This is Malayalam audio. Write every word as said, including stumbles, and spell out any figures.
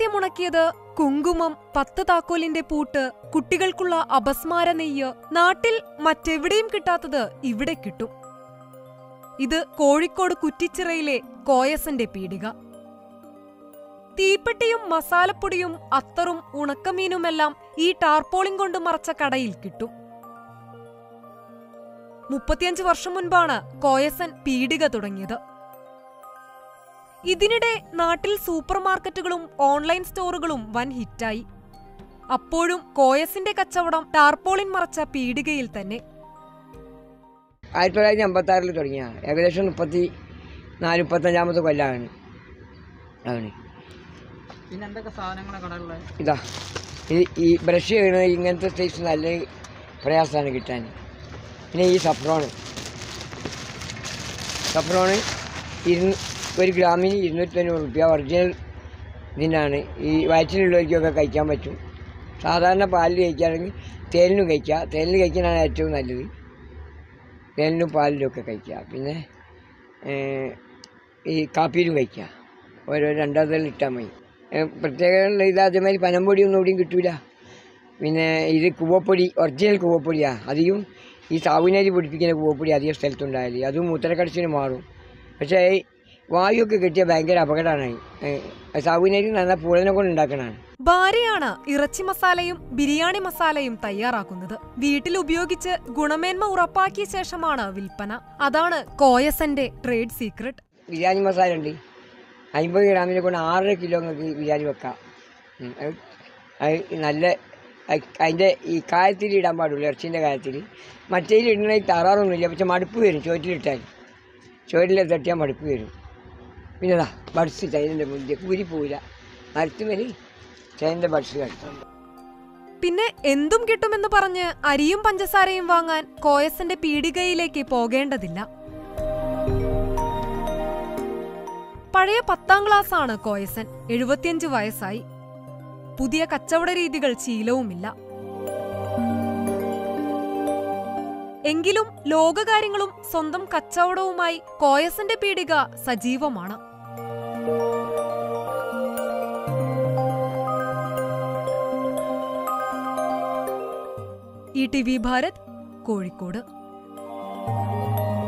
രഹസ്യമുണക്കിയത് കുങ്കുമം, പത്ത് താക്കോലിന്റെ പൂട്ട്, കുട്ടികൾക്കുള്ള അപസ്മാര നെയ്യ്. നാട്ടിൽ മറ്റെവിടെയും കിട്ടാത്തത് ഇവിടെ കിട്ടും. ഇത് കോഴിക്കോട് കുറ്റിച്ചിറയിലെ കോയസന്റെ പീടിക. തീപ്പെട്ടിയും മസാലപ്പൊടിയും അത്തറും ഉണക്കമീനുമെല്ലാം ഈ ടാർപോളിൻ കൊണ്ട് മറച്ച കടയിൽ കിട്ടും. മുപ്പത്തിയഞ്ച് വർഷം മുൻപാണ് കോയസൻ പീടിക തുടങ്ങിയത്. ഇതിനിടെ നാട്ടിൽ സൂപ്പർ മാർക്കറ്റുകളും ഓൺലൈൻ സ്റ്റോറുകളും വൻ ഹിറ്റായി. അപ്പോഴും കോയസിന്റെ കച്ചവടം ടാർപോളിൻ മറച്ച പീടികയിൽ തന്നെ. ആയിരത്തി തൊള്ളായിരത്തി അമ്പത്തി ആറിൽ തുടങ്ങിയ ഏകദേശം മുപ്പത്തി നാല് മുപ്പത്തഞ്ചാമത്തെ കൊല്ലാണ്. ആണ് പിന്നെ എന്തൊക്കെ സാധനങ്ങളെ കടകളിൽ ഇതാ ഈ ബ്രഷ് ചെയ്യണത് ഇങ്ങനത്തെ സൈസ് നല്ല പ്രയാസമാണ് കിട്ടാൻ. പിന്നെ ഈ സഫ്രോണ് സഫ്രോണ് ഇരു ഒരു ഗ്രാമിന് ഇരുന്നൂറ്റി തൊണ്ണൂറ് റുപ്യ ഒറിജിനൽ ഇതിനാണ്. ഈ വയറ്റിലുള്ളവർക്കൊക്കെ കഴിക്കാൻ പറ്റും. സാധാരണ പാലിൽ കഴിക്കുകയാണെങ്കിൽ തേനിനും കഴിക്കുക. തേനിൽ കഴിക്കാനാണ് ഏറ്റവും നല്ലത്. തേനിനും പാലിലും ഒക്കെ കഴിക്കുക. പിന്നെ ഈ കാപ്പിയിലും കഴിക്കുക. ഓരോ രണ്ടാമതെല്ലാം ഇട്ടാൽ മതി. പ്രത്യേക ഇത് അതേമാതിരി പനംപൊടിയൊന്നും എവിടെയും കിട്ടില്ല. പിന്നെ ഇത് കൂവപ്പൊടി, ഒറിജിനൽ കൂവപ്പൊടിയാണ്. അധികം ഈ സാവുനരി പൊടിപ്പിക്കുന്ന കൂവപ്പൊടി അധികം സ്ഥലത്തുണ്ടായാൽ അതും മൂത്രക്കടച്ചിന് മാറും. പക്ഷേ വായുവൊക്കെ കിട്ടിയ ഭയങ്കര അപകടമാണ്. സാവുനരി നല്ല പൂളനെ കൊണ്ട് ഉണ്ടാക്കണതാണ്. ഭാര്യയാണ് ഇറച്ചി മസാലയും ബിരിയാണി മസാലയും തയ്യാറാക്കുന്നത്. വീട്ടിൽ ഉപയോഗിച്ച് ഗുണമേന്മ ഉറപ്പാക്കിയ ശേഷമാണ് വിൽപ്പന. അതാണ് കോയസന്റെ ട്രേഡ് സീക്രട്ട്. ബിരിയാണി മസാല ഉണ്ട്. അമ്പത് ഗ്രാമിനെ കൊണ്ട് ആറര കിലോ നിങ്ങൾക്ക് ബിരിയാണി വെക്കാം. അത് നല്ല അതിൻ്റെ ഈ കായത്തിൽ ഇടാൻ പാടുള്ളൂ, ഇറച്ചിൻ്റെ കായത്തിൽ. മറ്റേതിൽ ഇടണമെങ്കിൽ താറാറൊന്നുമില്ല. പക്ഷെ മടുപ്പ് വരും. ചോറ്റിലിട്ടാൽ ചോറ്റിൽ തട്ടിയാൽ മടുപ്പ് വരും. പിന്നെ ഇതാ ബഡ്സ് ചൈനൻ്റെ മുന്തിയ കൂരി പോവില്ല. മരത്തുമേൽ ചൈനൻ്റെ ബഡ്സ് കഴിക്കും. പിന്നെ എന്തും കിട്ടുമെന്ന് പറഞ്ഞ് അരിയും പഞ്ചസാരയും വാങ്ങാൻ കോയസന്റെ പീടികയിലേക്ക് പോകേണ്ടതില്ല. പഴയ പത്താം ക്ലാസ്സാണ് കോയസൻ. എഴുപത്തിയഞ്ച് വയസ്സായി. പുതിയ കച്ചവട രീതികൾ ശീലവുമില്ല. എങ്കിലും ലോകകാര്യങ്ങളും സ്വന്തം കച്ചവടവുമായി കോയസന്റെ പീടിക സജീവമാണ്. E T V Bharat, Kozhikode.